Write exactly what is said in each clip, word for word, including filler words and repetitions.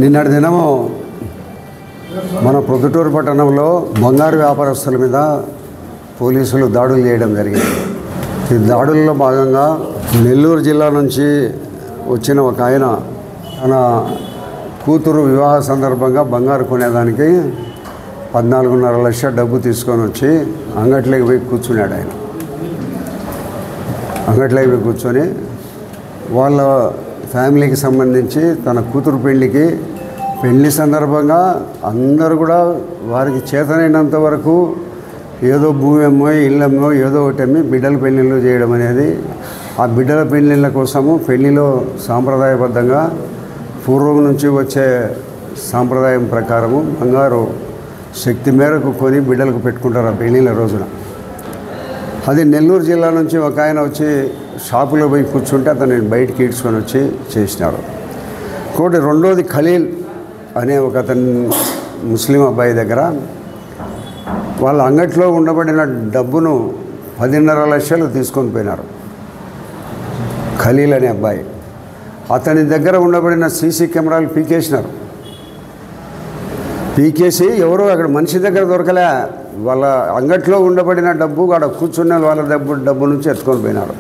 నిన్నటి దినము మన ప్రొద్దుటూరు పట్టణంలో బంగారు వ్యాపారస్తుల మీద పోలీసులు దాడులు చేయడం జరిగింది. ఈ దాడుల్లో భాగంగా నెల్లూరు జిల్లా నుంచి వచ్చిన ఒక ఆయన తన కూతురు వివాహ సందర్భంగా బంగారు కొనేదానికి పద్నాలుగున్నర లక్షల డబ్బు తీసుకొని వచ్చి అంగట్లోకి పోయి కూర్చున్నాడు. ఆయన అంగట్లోకి పోయి కూర్చొని వాళ్ళ ఫ్యామిలీకి సంబంధించి తన కూతురు పెళ్ళికి పెళ్లి సందర్భంగా అందరూ కూడా వారికి చేతనైనంత వరకు ఏదో భూమి అమ్మో ఇల్లు అమ్మో ఏదో ఒకటి అమ్మి బిడ్డల పెళ్ళిళ్ళు చేయడం అనేది, ఆ బిడ్డల పెళ్ళిళ్ళ కోసము పెళ్లిలో సాంప్రదాయబద్ధంగా పూర్వం నుంచి వచ్చే సాంప్రదాయం ప్రకారము బంగారు శక్తి మేరకు కొని బిడ్డలకు పెట్టుకుంటారు ఆ పెళ్ళిళ్ళ రోజున. అది నెల్లూరు జిల్లా నుంచి ఒక ఆయన వచ్చి షాపులో పోయి కూర్చుంటే అతను బయటికి ఈడ్చుకొని వచ్చి చేసినాడు. ఇంకోటి రెండోది ఖలీల్ అనే ఒక అతను ముస్లిం అబ్బాయి దగ్గర వాళ్ళ అంగట్లో ఉండబడిన డబ్బును పదిన్నర లక్షలు తీసుకొని పోయినారు. ఖలీల్ అనే అబ్బాయి అతని దగ్గర ఉండబడిన సీసీ కెమెరాలు పీకేసినారు. పీకేసి ఎవరో అక్కడ మనిషి దగ్గర దొరకలే, వాళ్ళ అంగట్లో ఉండబడిన డబ్బు అక్కడ కూర్చున్న వాళ్ళ డబ్బు డబ్బు నుంచి ఎత్తుకొని పోయినారు.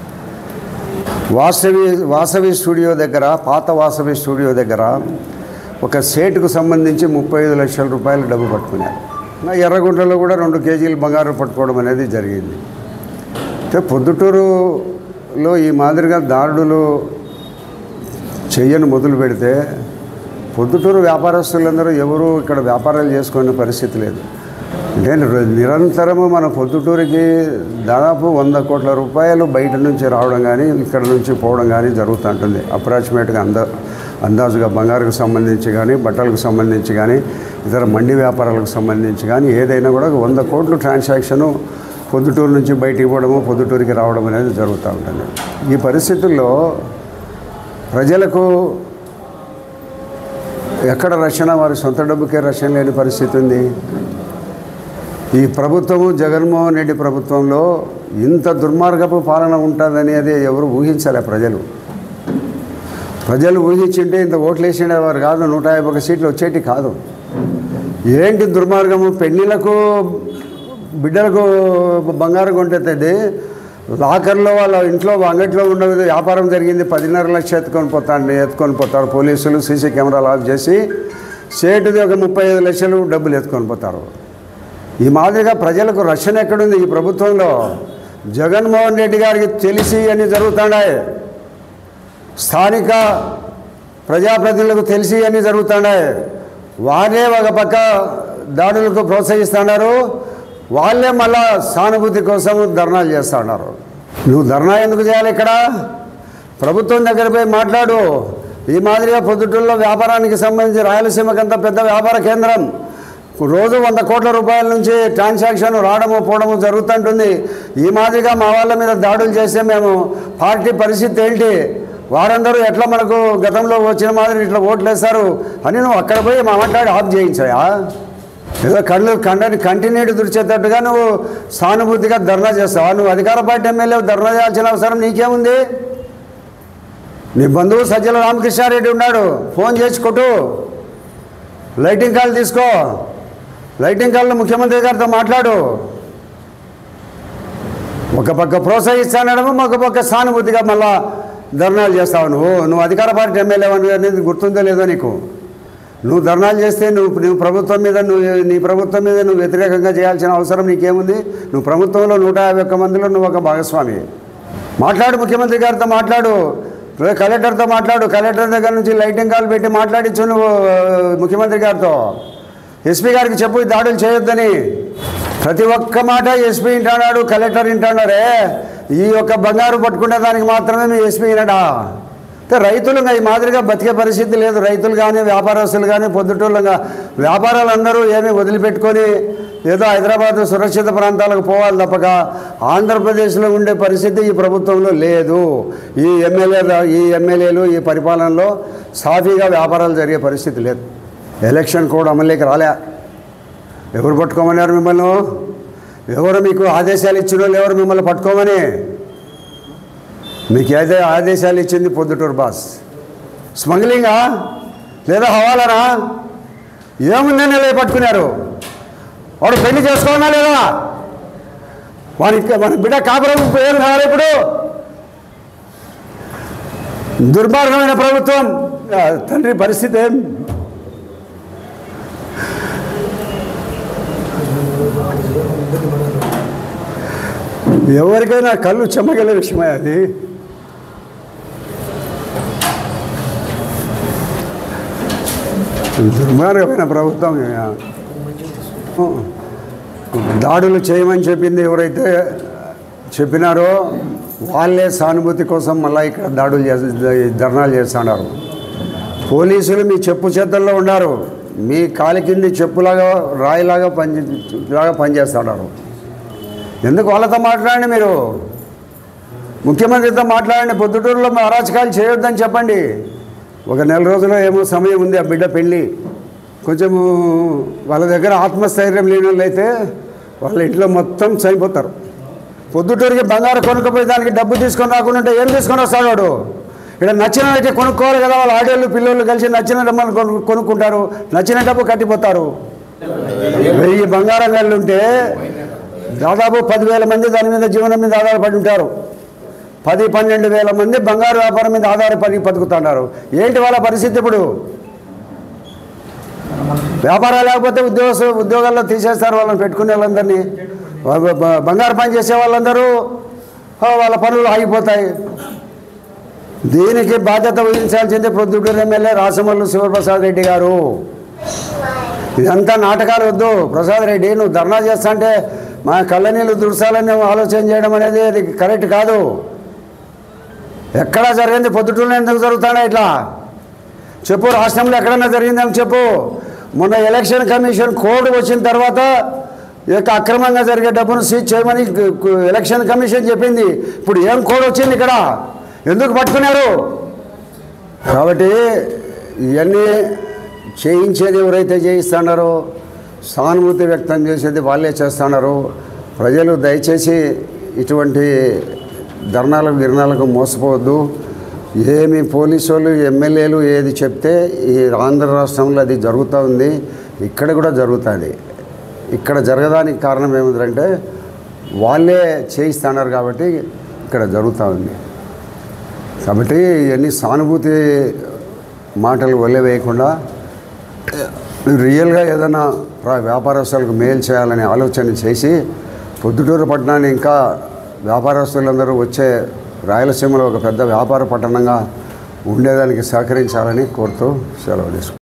వాసవి వాసవి స్టూడియో దగ్గర పాత వాసవి స్టూడియో దగ్గర ఒక సేటుకు సంబంధించి ముప్పై ఐదు లక్షల రూపాయలు డబ్బు పట్టుకున్నారు. ఎర్రగుంటలో కూడా రెండు కేజీలు బంగారం పట్టుకోవడం అనేది జరిగింది. అంటే పొద్దుటూరులో ఈ మాదిరిగా దాడులు చెయ్యను మొదలు పెడితే పొద్దుటూరు వ్యాపారస్తులందరూ ఎవరు ఇక్కడ వ్యాపారాలు చేసుకునే పరిస్థితి లేదు. అంటే నిరంతరము మన పొద్దుటూరికి దాదాపు వంద కోట్ల రూపాయలు బయట నుంచి రావడం కానీ ఇక్కడ నుంచి పోవడం కానీ జరుగుతుంటుంది. అప్రాక్సిమేట్గా అంద అందాజుగా బంగారుకు సంబంధించి కానీ బట్టలకు సంబంధించి కానీ ఇతర మండి వ్యాపారాలకు సంబంధించి కానీ ఏదైనా కూడా వంద కోట్లు ట్రాన్సాక్షను పొద్దుటూరు నుంచి బయటికి పోవడము పొద్దుటూరికి రావడం అనేది జరుగుతూ ఉంటుంది. ఈ పరిస్థితుల్లో ప్రజలకు ఎక్కడ రక్షణ, వారి సొంత డబ్బుకే రక్షణ లేని పరిస్థితి ఉంది. ఈ ప్రభుత్వము జగన్మోహన్ రెడ్డి ప్రభుత్వంలో ఇంత దుర్మార్గపు పాలన ఉంటుందనేది ఎవరు ఊహించలే. ప్రజలు ప్రజలు ఊహించింటే ఇంత ఓట్లు వేసేవారు కాదు, నూట యాభై ఒక సీట్లు వచ్చేటి కాదు. ఏంటి దుర్మార్గము, పెళ్ళిళ్ళకు బిడ్డలకు బంగారం కొంటేది లాకర్లో వాళ్ళ ఇంట్లో అంగట్లో ఉండదు వ్యాపారం జరిగింది, పదిన్నర లక్షలు ఎత్తుకొని పోతాడు ఎత్తుకొని పోతారు పోలీసులు. సీసీ కెమెరాలు ఆఫ్ చేసి సేటుది ఒక ముప్పై ఐదు లక్షలు డబ్బులు ఎత్తుకొని పోతారు. ఈ మాదిరిగా ప్రజలకు రక్షణ ఎక్కడుంది ఈ ప్రభుత్వంలో? జగన్మోహన్ రెడ్డి గారికి తెలిసి అన్నీ జరుగుతున్నాయి, స్థానిక ప్రజాప్రతినిధులకు తెలిసి అన్నీ జరుగుతున్నాయి. వారే ఒక పక్క దాడులకు ప్రోత్సహిస్తున్నారు, వాళ్ళే మళ్ళా సానుభూతి కోసం ధర్నాలు చేస్తున్నారు. నువ్వు ధర్నా ఎందుకు చేయాలి? ఇక్కడ ప్రభుత్వం దగ్గర పోయి మాట్లాడు. ఈ మాదిరిగా పొద్దుటూరులో వ్యాపారానికి సంబంధించి రాయలసీమకంతా పెద్ద వ్యాపార కేంద్రం, రోజు వంద కోట్ల రూపాయల నుంచి ట్రాన్సాక్షన్ రావడము పోవడము జరుగుతుంటుంది. ఈ మాదిరిగా మా వాళ్ళ మీద దాడులు చేస్తే మేము పార్టీ పరిస్థితి ఏంటి, వారందరూ ఎట్లా మనకు గతంలో వచ్చిన మాదిరి ఇట్లా ఓట్లు వేస్తారు అని నువ్వు అక్కడ పోయి మా మాట్లాడి ఆఫ్ చేయించాయా? ఏదో కళ్ళు కండని కంటిన్యూటీ దుడిచేటట్టుగా నువ్వు సానుభూతిగా ధర్నా చేస్తావా? నువ్వు అధికార పార్టీ ఎమ్మెల్యే ధర్నా చేయాల్సిన అవసరం నీకేముంది? నీ బంధువు సజ్జల రామకృష్ణారెడ్డి ఉన్నాడు, ఫోన్ చేసి కొట్టు, లైటింగ్ కాల్ తీసుకో, లైటింగ్ కాల్లో ముఖ్యమంత్రి గారితో మాట్లాడు. ఒక పక్క ప్రోత్సహిస్తానడము, ఒక పక్క సానుభూతిగా మళ్ళా ధర్నాలు చేస్తావు. నువ్వు నువ్వు అధికార పార్టీ ఎమ్మెల్యే అనేది గుర్తుందో లేదో నీకు? నువ్వు ధర్నాలు చేస్తే నువ్వు నువ్వు ప్రభుత్వం మీద నువ్వు నీ ప్రభుత్వం మీద నువ్వు వ్యతిరేకంగా చేయాల్సిన అవసరం నీకేముంది? నువ్వు ప్రభుత్వంలో నూట యాభై ఒక్క మందిలో నువ్వు ఒక భాగస్వామి. మాట్లాడు, ముఖ్యమంత్రి గారితో మాట్లాడు, కలెక్టర్తో మాట్లాడు, కలెక్టర్ దగ్గర నుంచి లైటింగ్ కాల్ పెట్టి మాట్లాడించు నువ్వు ముఖ్యమంత్రి గారితో. ఎస్పీ గారికి చెప్పు దాడులు చేయొద్దని. ప్రతి ఒక్క మాట ఎస్పీ వింటాడు, కలెక్టర్ వింటాడారే. ఈ యొక్క బంగారు పట్టుకునే దానికి మాత్రమే మీ ఎస్పీ వినడా? రైతులు ఈ మాదిరిగా బతికే పరిస్థితి లేదు. రైతులు కానీ వ్యాపారస్తులు కానీ పొద్దుటూళ్ళగా వ్యాపారాలందరూ ఏమీ వదిలిపెట్టుకొని ఏదో హైదరాబాద్ సురక్షిత ప్రాంతాలకు పోవాలి తప్పక ఆంధ్రప్రదేశ్లో ఉండే పరిస్థితి ఈ ప్రభుత్వంలో లేదు. ఈ ఎమ్మెల్యే ఈ ఎమ్మెల్యేలు ఈ పరిపాలనలో సాఫీగా వ్యాపారాలు జరిగే పరిస్థితి లేదు. ఎలక్షన్ కోడ్ అమలులోకి రాలే. ఎవరు పట్టుకోమన్నారు మిమ్మల్ని? ఎవరు మీకు ఆదేశాలు ఇచ్చిన వాళ్ళు ఎవరు మిమ్మల్ని పట్టుకోమని? మీకు ఏదో ఆదేశాలు ఇచ్చింది పొద్దుటూరు బాస్. స్మగ్లింగా లేదా హవాలనా? ఏముందని ఇలా పట్టుకున్నారు? వాడు పెళ్లి చేసుకోవాలా లేదా? వానికి మన బిడ్డ కాపురం ఏం కావాలి? ఇప్పుడు దుర్మార్గమైన ప్రభుత్వం. తండ్రి పరిస్థితి ఏం? ఎవరికైనా కళ్ళు చెమ్మగల విషయమే అది. దుర్మార్గమైన ప్రభుత్వం. దాడులు చేయమని చెప్పింది ఎవరైతే చెప్పినారో వాళ్ళే సానుభూతి కోసం మళ్ళీ ఇక్కడ దాడులు చేసి ధర్నాలు చేస్తున్నారు. పోలీసులు మీ చెప్పు చేతుల్లో ఉన్నారు, మీ కాలి కింది చెప్పులాగా రాయిలాగా పని లాగా పనిచేస్తున్నారు. ఎందుకు వాళ్ళతో మాట్లాడండి? మీరు ముఖ్యమంత్రితో మాట్లాడండి. పొద్దుటూరులో మా అరాచకాలు చేయొద్దని చెప్పండి. ఒక నెల రోజుల్లో ఏమో సమయం ఉంది ఆ బిడ్డ పెళ్ళి. కొంచెము వాళ్ళ దగ్గర ఆత్మస్థైర్యం లేని వాళ్ళు అయితే వాళ్ళ ఇంట్లో మొత్తం చనిపోతారు. పొద్దుటూరికి బంగారు కొనుక్కపోయి దానికి డబ్బు తీసుకొని రాకుండా ఏం తీసుకొని వస్తాడు వాడు? ఇక్కడ నచ్చిన అయితే కొనుక్కోవాలి కదా. వాళ్ళ ఆడేళ్ళు పిల్లలు కలిసి నచ్చిన డబ్బులు కొను కొనుక్కుంటారు నచ్చిన డబ్బు కట్టిపోతారు. వెయ్యి బంగారం గళ్ళు ఉంటే దాదాపు పదివేల మంది దాని మీద జీవనం మీద ఆధారపడి ఉంటారు. పది పన్నెండు వేల మంది బంగారు వ్యాపారం మీద ఆధారపడి బతుకుతున్నారు. ఏంటి వాళ్ళ పరిస్థితి ఇప్పుడు? వ్యాపారాలు లేకపోతే ఉద్యోగ ఉద్యోగాల్లో తీసేస్తారు వాళ్ళని, పెట్టుకునే వాళ్ళందరినీ. బంగారు పని చేసే వాళ్ళందరూ వాళ్ళ పనులు ఆగిపోతాయి. దీనికి బాధ్యత వహించాల్సిందే ప్రొద్దుటూరు ఎమ్మెల్యే రాసమల్లు శివప్రసాద్ రెడ్డి గారు. ఇదంతా నాటకాలు వద్దు. ప్రసాద్ రెడ్డి, నువ్వు ధర్నా చేస్తా అంటే మా కళ్ళ నీళ్ళు దుర్సాలని ఆలోచన చేయడం అనేది అది కరెక్ట్ కాదు. ఎక్కడా జరిగింది? పొద్దుటూరులో ఎందుకు జరుగుతాడా ఇట్లా చెప్పు. రాష్ట్రంలో ఎక్కడన్నా జరిగిందని చెప్పు. మొన్న ఎలక్షన్ కమిషన్ కోడ్ వచ్చిన తర్వాత ఇక అక్రమంగా జరిగే డబ్బును సీజ్ చేయమని ఎలక్షన్ కమిషన్ చెప్పింది. ఇప్పుడు ఏం కోడ్ వచ్చింది ఇక్కడ? ఎందుకు పట్టుకున్నారు? కాబట్టి ఇవన్నీ చేయించేది ఎవరైతే చేయిస్తున్నారో, సానుభూతి వ్యక్తం చేసేది వాళ్ళే చేస్తున్నారు. ప్రజలు దయచేసి ఇటువంటి ధర్నాలకు గిరణాలకు మోసపోవద్దు. ఏమి పోలీసు వాళ్ళు ఎమ్మెల్యేలు ఏది చెప్తే ఈ ఆంధ్ర రాష్ట్రంలో అది జరుగుతూ ఉంది, ఇక్కడ కూడా జరుగుతుంది. ఇక్కడ జరగడానికి కారణం ఏమిటంటే వాళ్ళే చేయిస్తున్నారు కాబట్టి ఇక్కడ జరుగుతూ ఉంది. కాబట్టి ఇవన్నీ సానుభూతి మాటలు వదిలివేయకుండా రియల్గా ఏదైనా వ్యాపారస్తులకు మేలు చేయాలనే ఆలోచన చేసి పొద్దుటూరు పట్టణాన్ని ఇంకా వ్యాపారస్తులందరూ వచ్చే రాయలసీమలో ఒక పెద్ద వ్యాపార పట్టణంగా ఉండేదానికి సహకరించాలని కోరుతూ సెలవు తీసుకుంటాను.